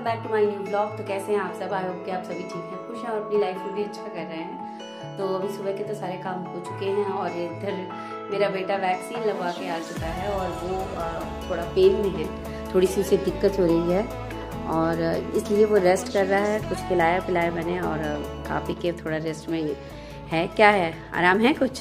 Back to my new blog. तो कैसे हैं आप सब? आई होप कि आप सभी ठीक हैं, खुश हैं और अपनी लाइफ में भी अच्छा कर रहे हैं। तो अभी सुबह के तो सारे काम हो चुके हैं और इधर मेरा बेटा वैक्सीन लगवा के आ चुका है और वो थोड़ा पेन में है, थोड़ी सी उसे दिक्कत हो रही है और इसलिए वो रेस्ट कर रहा है। कुछ खिलाया पिलाया मैंने और खा पी के थोड़ा रेस्ट में है। क्या है, आराम है? कुछ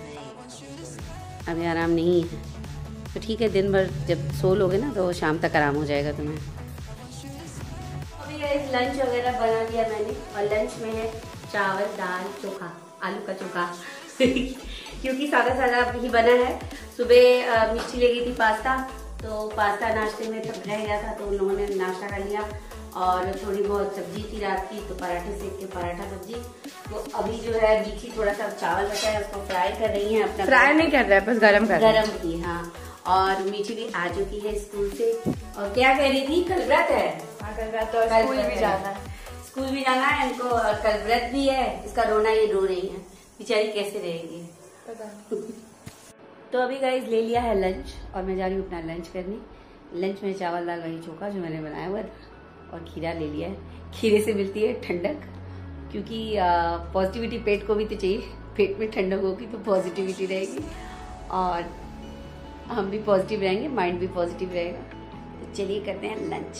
अभी आराम नहीं है तो ठीक है, दिन भर जब सो लोगे ना तो शाम तक आराम हो जाएगा तुम्हें। अभी लंच वगैरह बना लिया मैंने और लंच में है चावल दाल चोखा, आलू का चोखा क्योंकि सादा सादा ही बना है। सुबह मिर्ची ले गई थी पास्ता, तो पास्ता नाश्ते में रह गया था तो उन लोगों ने नाश्ता कर लिया और थोड़ी बहुत सब्जी थी रात की, तो पराठे सेक के पराठा सब्जी। तो अभी जो है बीची थोड़ा सा चावल बचा है उसको फ्राई कर रही है। अपना फ्राई नहीं कर रहा है, बस गरम की। हाँ, और मीठी भी आ चुकी है स्कूल से। और क्या कह रही थी, कल व्रत है? कल व्रत और स्कूल भी जाना है। स्कूल भी जाना है इनको और कल व्रत भी है। इसका रोना ये रो रही है, बेचारी कैसे रहेगी पता। तो अभी गाइस ले लिया है लंच और मैं जा रही हूँ अपना लंच करने। लंच में चावल दाल वही चोखा जो मैंने बनाया हुआ था और खीरा ले लिया है। खीरे से मिलती है ठंडक, क्योंकि पॉजिटिविटी पेट को भी तो चाहिए। पेट में ठंडक होगी तो पॉजिटिविटी रहेगी और हम भी पॉजिटिव रहेंगे, माइंड भी पॉजिटिव रहेगा। तो चलिए करते हैं लंच।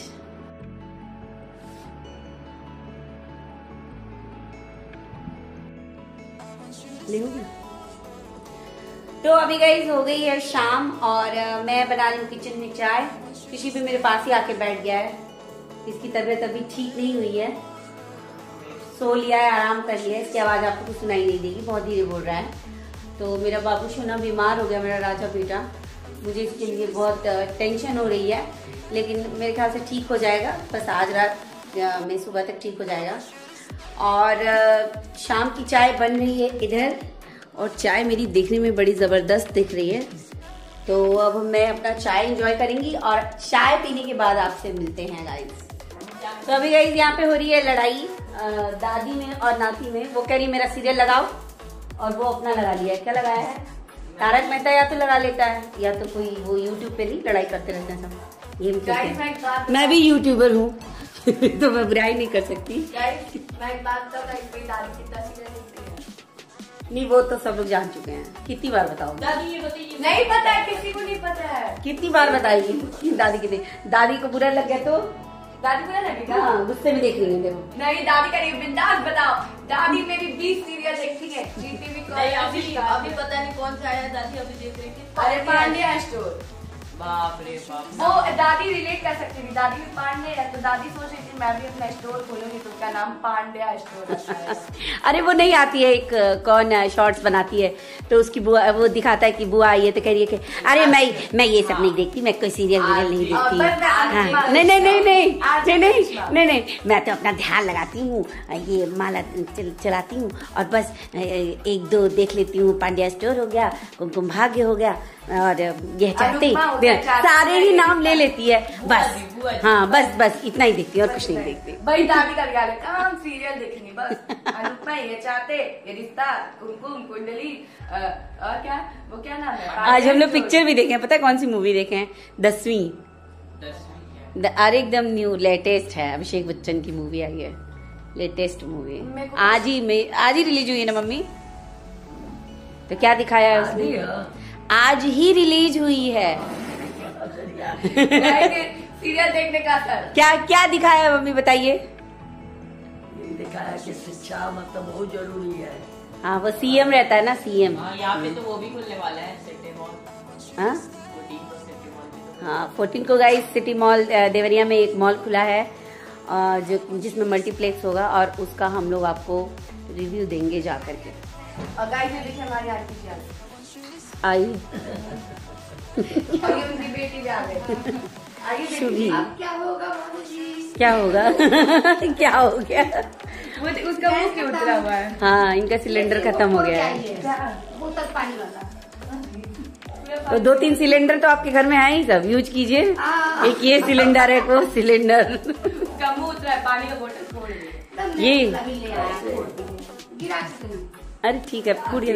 ले होगी। तो अभी गाइस हो गई है शाम और मैं बना रही हूँ किचन में चाय। किसी भी मेरे पास ही आके बैठ गया है, इसकी तबीयत अभी ठीक नहीं हुई है, सो लिया है, आराम कर लिया है। इसकी आवाज आपको कुछ सुनाई नहीं देगी, बहुत धीरे बोल रहा है। तो मेरा बाबू सोना बीमार हो गया, मेरा राजा बेटा। मुझे इसके लिए बहुत टेंशन हो रही है, लेकिन मेरे ख्याल से ठीक हो जाएगा। बस आज रात में सुबह तक ठीक हो जाएगा। और शाम की चाय बन रही है इधर और चाय मेरी देखने में बड़ी जबरदस्त दिख रही है। तो अब मैं अपना चाय एंजॉय करेंगी और चाय पीने के बाद आपसे मिलते हैं गाइस। तो अभी गाइस यहाँ पे हो रही है लड़ाई दादी में और नाती में। वो कह रही मेरा सीरियल लगाओ और वो अपना लगा लिया है। क्या लगाया है? तारक मेहता या तो लगा लेता है या तो कोई वो यूट्यूब पे नहीं लड़ाई करते रहते हैं सब। ये मैं भी यूट्यूबर हूँ तो मैं बुराई नहीं कर सकती। नहीं, वो तो सब लोग जान चुके हैं। कितनी बार बताओ? दादी ये बताइए। नहीं पता है, किसी को नहीं पता है। कितनी बार बताइए दादी कितनी? दादी को बुरा लग गया तो दादी बुरा लगेगा। हाँ, गुस्से में देख रही है देखो। नहीं, दादी करेगी बिंदास बताओ। दादी मेरी 20 सीरियल देखती है। जीटीवी को अभी पता नहीं कौन सा आया, दादी अभी देख रही थी। अरे पांड्या स्टोर, बाप रे बाप। वो दादी रिलेट कर सकती थी, दादी भी पांडे है तो दादी सोच रही थी मैं भी अपना स्टोर खोलूंगी तो उसका नाम पांड्या स्टोर रखा है। अरे वो नहीं आती है, एक कौन शॉर्ट्स बनाती है तो उसकी बुआ वो दिखाता है कि बुआ आई है तो कह रही है कि अरे मैं ये सब नहीं देखती, मैं कोई सीरियल नहीं देखती। नहीं नहीं नहीं नहीं नहीं नहीं, मैं तो अपना ध्यान लगाती हूँ, ये माला चलाती हूँ और बस एक दो देख लेती हूँ। पांड्या स्टोर हो गया, कुमकुम भाग्य हो गया और यह चाहते सारे ही नाम ले लेती है बस। हाँ बस इतना ही देखती है और कुछ नहीं देखती। भाई दादी का ख्याल है, काम सीरियल देखेंगे बस। अनुपमा, ये चाहते, ये रिश्ता, कुमकुम, कुंडली और क्या वो क्या नाम है। आज हम लोग पिक्चर भी देखे हैं, पता है कौन सी मूवी देखे हैं? 10वीं। अरे एकदम न्यू लेटेस्ट है, अभिषेक बच्चन की मूवी आई है, लेटेस्ट मूवी। आज ही रिलीज हुई है ना मम्मी? तो क्या दिखाया है उसने? आज ही रिलीज हुई है सीरियल देखने का असर। क्या दिखाया है मम्मी बताइए? दिखाया कि शिक्षा मतलब बहुत जरूरी है। हाँ, वो सीएम रहता है ना, सीएम। यहाँ पे तो वो भी खुलने वाला है सिटी मॉल। हाँ 14 को गाइस सिटी मॉल देवरिया में एक मॉल खुला है जो जिसमें मल्टीप्लेक्स होगा और उसका हम लोग आपको रिव्यू देंगे जा करके। और गाइस ये देखिए हमारी आंटी जी आई उनकी बेटी भी आ गई। शुभी, क्या होगा मामी जी? क्या होगा क्या हो गया? वो उसका मुंह क्यों उतरा हुआ है? हाँ, इनका सिलेंडर खत्म हो गया है। बोतल पानी वाला। तो 2-3 सिलेंडर तो आपके घर में है ही, सब यूज कीजिए। एक ये सिलेंडर है, को सिलेंडर उसका मुंह उतरा है, पानी का बोतल छोड़ दिया। ये अरे ठीक है, पूरी।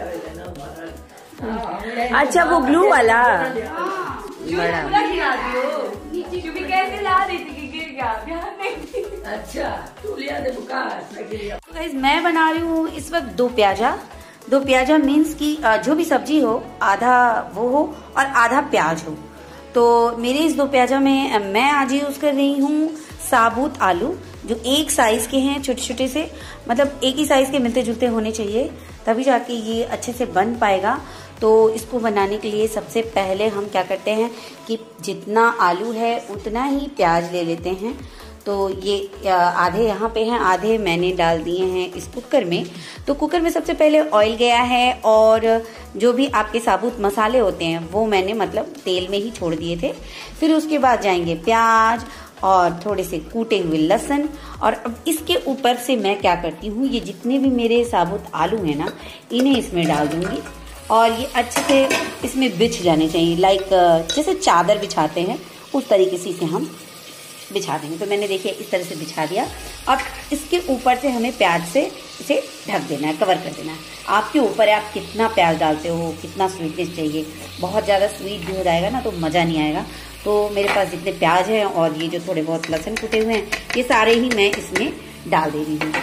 अच्छा वो ब्लू वाला बड़ा कैसे ला रही थी कि गिर क्या, ध्यान नहीं। अच्छा तू लिया दे बुखार। तो गाइस मैं बना रही हूँ इस वक्त दो प्याजा मीन्स की जो भी सब्जी हो आधा वो हो और आधा प्याज हो। तो मेरे इस दो प्याजा में मैं आज यूज कर रही हूँ साबुत आलू, जो एक साइज के हैं, छोटे छोटे से, मतलब एक ही साइज के मिलते जुलते होने चाहिए, तभी जाके ये अच्छे से बन पाएगा। तो इसको बनाने के लिए सबसे पहले हम क्या करते हैं कि जितना आलू है उतना ही प्याज ले लेते हैं। तो ये आधे यहाँ पे हैं, आधे मैंने डाल दिए हैं इस कुकर में। तो कुकर में सबसे पहले ऑयल गया है और जो भी आपके साबुत मसाले होते हैं वो मैंने मतलब तेल में ही छोड़ दिए थे। फिर उसके बाद जाएंगे प्याज और थोड़े से कूटे हुए लहसुन। और अब इसके ऊपर से मैं क्या करती हूँ, ये जितने भी मेरे साबुत आलू हैं ना, इन्हें इसमें डाल दूंगी और ये अच्छे से इसमें बिछ जाने चाहिए। लाइक जैसे चादर बिछाते हैं उस तरीके से हम बिछा देंगे। तो मैंने देखिए इस तरह से बिछा दिया। अब इसके ऊपर से हमें प्याज से इसे ढक देना है, कवर कर देना है। आपके ऊपर है आप कितना प्याज डालते हो, कितना स्वीटनेस चाहिए। बहुत ज़्यादा स्वीट भी हो जाएगा ना तो मज़ा नहीं आएगा। तो मेरे पास जितने प्याज हैं और ये जो थोड़े बहुत लहसुन कुटे हुए हैं, ये सारे ही मैं इसमें डाल दे रही हूँ।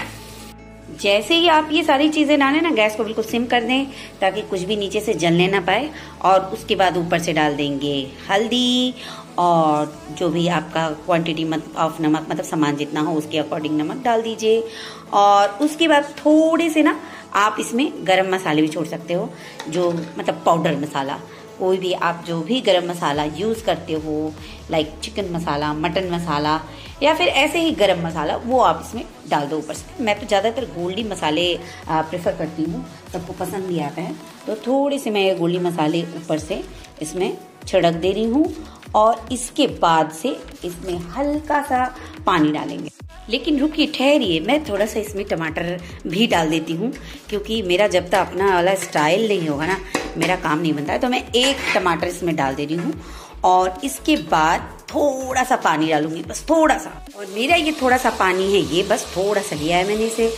जैसे ही आप ये सारी चीज़ें डालें ना, गैस को बिल्कुल सिम कर दें ताकि कुछ भी नीचे से जलने ना पाए। और उसके बाद ऊपर से डाल देंगे हल्दी और जो भी आपका क्वांटिटी ऑफ नमक, मतलब सामान जितना हो उसके अकॉर्डिंग नमक डाल दीजिए। और उसके बाद थोड़े से ना आप इसमें गरम मसाले भी छोड़ सकते हो, जो मतलब पाउडर मसाला, कोई भी आप जो भी गरम मसाला यूज़ करते हो, like chicken masala, mutton masala या फिर ऐसे ही गरम मसाला, वो आप इसमें डाल दो ऊपर से। मैं तो ज़्यादातर गोल्डी मसाले प्रेफर करती हूँ, सबको पसंद भी आता है। तो थोड़े से मैं ये गोल्डी मसाले ऊपर से इसमें छिड़क दे रही हूँ और इसके बाद से इसमें हल्का सा पानी डालेंगे। लेकिन रुकिए, ठहरिए, मैं थोड़ा सा इसमें टमाटर भी डाल देती हूँ, क्योंकि मेरा जब तक अपना वाला स्टाइल नहीं होगा ना, मेरा काम नहीं बनता है। तो मैं एक टमाटर इसमें डाल दे रही हूँ और इसके बाद थोड़ा सा पानी डालूंगी, बस थोड़ा सा। और मेरा ये थोड़ा सा पानी है, ये बस थोड़ा सा लिया है मैंने इसे,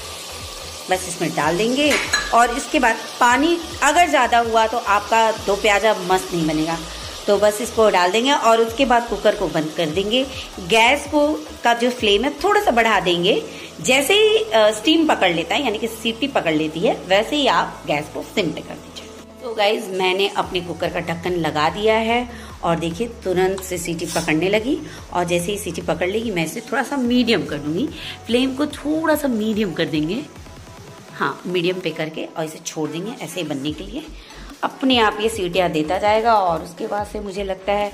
बस इसमें डाल देंगे। और इसके बाद पानी अगर ज़्यादा हुआ तो आपका दो प्याजा मस्त नहीं बनेगा। तो बस इसको डाल देंगे और उसके बाद कुकर को बंद कर देंगे। गैस को का जो फ्लेम है थोड़ा सा बढ़ा देंगे। जैसे ही स्टीम पकड़ लेता है, यानी कि सीटी पकड़ लेती है, वैसे ही आप गैस को सिम पे कर दीजिए। तो गाइज मैंने अपने कुकर का ढक्कन लगा दिया है और देखिए तुरंत से सीटी पकड़ने लगी। और जैसे ही सीटी पकड़ लेगी मैं इसे थोड़ा सा मीडियम कर दूंगी, फ्लेम को थोड़ा सा मीडियम कर देंगे, हाँ मीडियम पे करके, और इसे छोड़ देंगे ऐसे ही बनने के लिए। अपने आप ये सीटियाँ देता जाएगा और उसके बाद से मुझे लगता है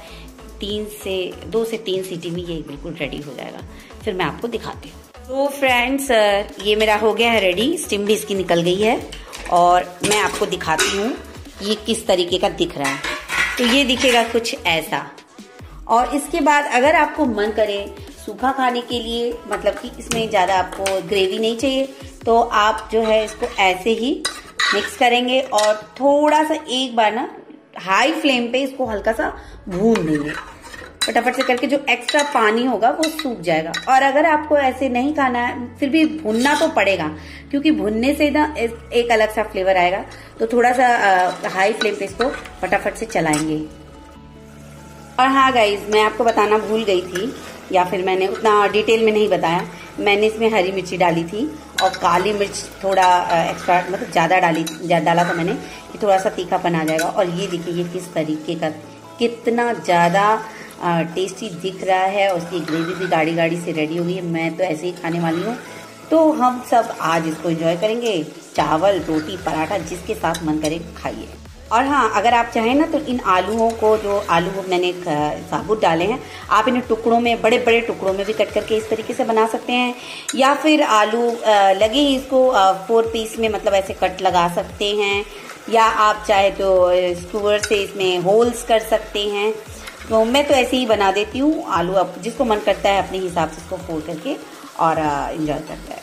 2 से 3 सीटी में ये बिल्कुल रेडी हो जाएगा। फिर मैं आपको दिखाती हूँ। तो फ्रेंड्स ये मेरा हो गया है रेडी, स्टीम भी इसकी निकल गई है और मैं आपको दिखाती हूँ ये किस तरीके का दिख रहा है। तो ये दिखेगा कुछ ऐसा। और इसके बाद अगर आपको मन करे सूखा खाने के लिए, मतलब कि इसमें ज़्यादा आपको ग्रेवी नहीं चाहिए, तो आप जो है इसको ऐसे ही मिक्स करेंगे और थोड़ा सा एक बार ना हाई फ्लेम पे इसको हल्का सा भून देंगे फटाफट से करके। जो एक्स्ट्रा पानी होगा वो सूख जाएगा। और अगर आपको ऐसे नहीं खाना है, फिर भी भुनना तो पड़ेगा, क्योंकि भुनने से ना एक अलग सा फ्लेवर आएगा। तो थोड़ा सा हाई फ्लेम पे इसको फटाफट से चलाएंगे। और हाँ गाइज, मैं आपको बताना भूल गई थी, या फिर मैंने उतना डिटेल में नहीं बताया, मैंने इसमें हरी मिर्ची डाली थी और काली मिर्च थोड़ा एक्स्ट्रा, मतलब ज़्यादा डाला था मैंने, कि थोड़ा सा तीखापन आ जाएगा। और ये देखिए ये किस तरीके का, कितना ज़्यादा टेस्टी दिख रहा है। और उसकी ग्रेवी भी गाढ़ी गाढ़ी से रेडी हो गई है। मैं तो ऐसे ही खाने वाली हूँ। तो हम सब आज इसको एंजॉय करेंगे, चावल, रोटी, पराठा, जिसके साथ मन करे खाइए। और हाँ, अगर आप चाहें ना तो इन आलूओं को, जो आलू मैंने साबुत डाले हैं, आप इन्हें टुकड़ों में, बड़े बड़े टुकड़ों में भी कट करके इस तरीके से बना सकते हैं। या फिर आलू लगे ही इसको 4 पीस में, मतलब ऐसे कट लगा सकते हैं। या आप चाहे तो स्क्रूअर से इसमें होल्स कर सकते हैं। तो मैं तो ऐसे ही बना देती हूँ। आलू आप जिसको मन करता है अपने हिसाब से इसको फोल्ड करके और एंजॉय करता है।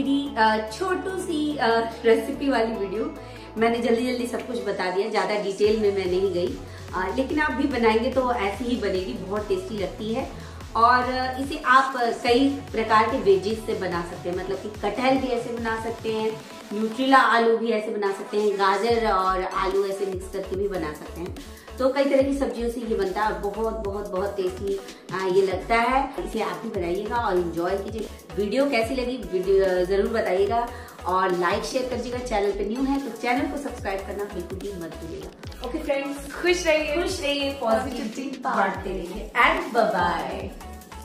मेरी छोटू सी रेसिपी वाली वीडियो। मैंने जल्दी जल्दी सब कुछ बता दिया, ज्यादा डिटेल में मैं नहीं गई, लेकिन आप भी बनाएंगे तो ऐसी ही बनेगी, बहुत टेस्टी लगती है। और इसे आप कई प्रकार के वेजेस से बना सकते हैं, मतलब कि कटहल भी ऐसे बना सकते हैं, न्यूट्रिला आलू भी ऐसे बना सकते हैं, गाजर और आलू ऐसे मिक्स करके भी बना सकते हैं। तो कई तरह की सब्जियों से ये बनता है, बहुत बहुत बहुत टेस्टी ये लगता है। इसे आप भी बनाइएगा और एंजॉय कीजिए। वीडियो कैसी लगी वीडियो जरूर बताइएगा और लाइक शेयर करिएगा। चैनल पे न्यू है तो चैनल को सब्सक्राइब करना बिल्कुल भी मत भूलिएगा। ओके फ्रेंड्स, खुश रहिए, पॉजिटिविटी बांटते रहिए एंड बाय बाय।